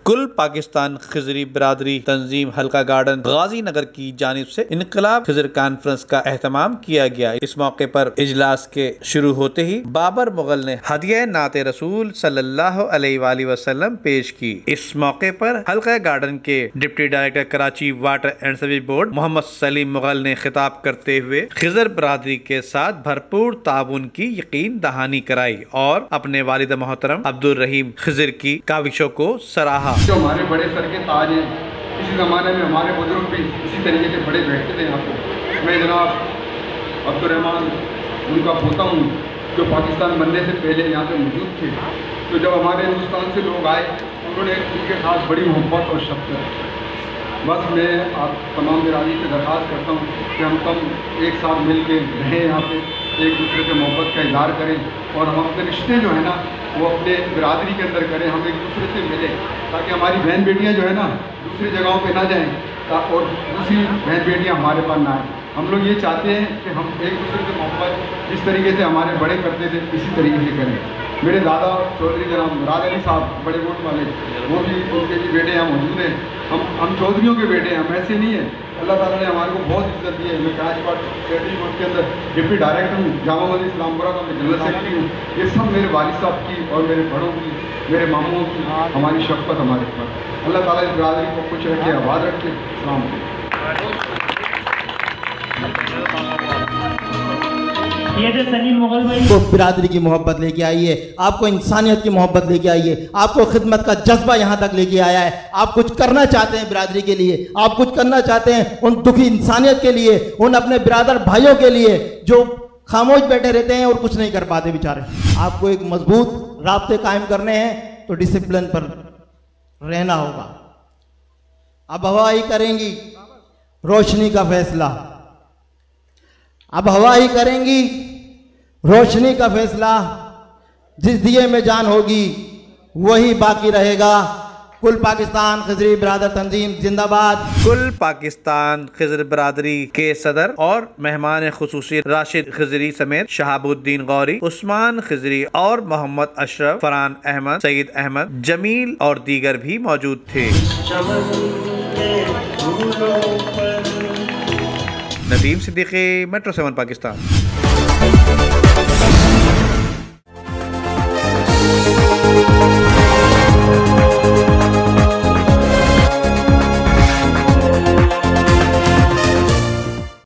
कुल पाकिस्तान खिजरी बिरादरी तंजीम हल्का गार्डन गाजी नगर की जानिब से इनकलाब खिजर कॉन्फ्रेंस का एहतमाम किया गया। इस मौके पर इजलास के शुरू होते ही बाबर मुगल ने हदिया नाते रसूल सल्लल्लाहु अलैहि वसल्लम पेश की। इस मौके पर हल्का गार्डन के deputy director Karachi water and sewage board Mohammad Saleem Mughal ने खिताब करते हुए खिजर बिरादरी के साथ भरपूर ताउन की यकीन दहानी कराई और अपने वालिद मोहतरम अब्दुल रहीम खिजर की काविशों को सराहा। जो हमारे बड़े सर के ताज हैं, इसी ज़माने में हमारे बुजुर्ग भी इसी तरीके से बड़े बैठते थे यहाँ पे। मैं जनाब अब्दुल रहमान उनका पोता हूँ, जो पाकिस्तान बनने से पहले यहाँ पे मौजूद थे। तो जब हमारे हिंदुस्तान से लोग आए, उन्होंने उनके साथ बड़ी मोहब्बत और शफ़क़त। बस मैं आप तमाम बिरादरी से दरख्वास्त करता हूँ कि हम सब एक साथ मिल के रहें, यहाँ पे एक दूसरे से मोहब्बत का इज़हार करें और हम अपने रिश्ते जो है ना वो अपने बिरादरी के अंदर करें, हम एक दूसरे से मिलें, ताकि हमारी बहन बेटियां जो है ना दूसरी जगहों पे ना जाएं और दूसरी बहन बेटियां हमारे पास ना आएँ। हम लोग ये चाहते हैं कि हम एक दूसरे से मोहब्बत जिस तरीके से हमारे बड़े करते थे इसी तरीके से करें। मेरे दादा चौधरी जनाब मुराद अली साहब बड़े वोट वाले, वो भी उनके भी बेटे यहाँ मौजूद हैं। हम चौधरियों के बेटे हैं, हम ऐसे नहीं हैं। अल्लाह ताला ने हमारे को बहुत इज्जत दी है। मैं कराची सेक्रेटरी बोर्ड के अंदर डिप्टी डायरेक्टर हूँ, जामा मस्जिद इस्लामपुरा का मैं जनरल सेक्रेटरी हूँ। ये सब मेरे वालिद साहब की और मेरे बड़ों की, मेरे मामूओं की हमारी शफ़क़त हमारे पर। अल्लाह ताला इस बिरादरी को खुश रखे, आबाद रखे। अस्सलाम वालेकुम। ये जो सलीम मुगल भाई को बिरादरी की मोहब्बत लेके आई है, आपको इंसानियत की मोहब्बत लेके आई है, आपको खिदमत का जज्बा यहाँ तक लेके आया है। आप कुछ करना चाहते हैं बिरादरी के लिए, आप कुछ करना चाहते हैं उन दुखी इंसानियत के लिए, उन अपने बिरादर भाइयों के लिए जो खामोश बैठे रहते हैं और कुछ नहीं कर पाते बेचारे। आपको एक मजबूत राब्ते कायम करने हैं तो डिसिप्लिन पर रहना होगा। अब हवा ही करेंगी रोशनी का फैसला, अब हवा ही करेंगी रोशनी का फैसला। जिस दिए में जान होगी वही बाकी रहेगा। कुल पाकिस्तान खिजरी बिरादर तंजीम जिंदाबाद। कुल पाकिस्तान खिजर बिरादरी के सदर और मेहमान खुसूसी राशिद खिजरी समेत शहाबुद्दीन गौरी, उस्मान खिजरी और मोहम्मद अशरफ, फरहान अहमद, सईद अहमद, जमील और दीगर भी मौजूद थे। नदीम सिद्दीकी, मेट्रो 7 पाकिस्तान।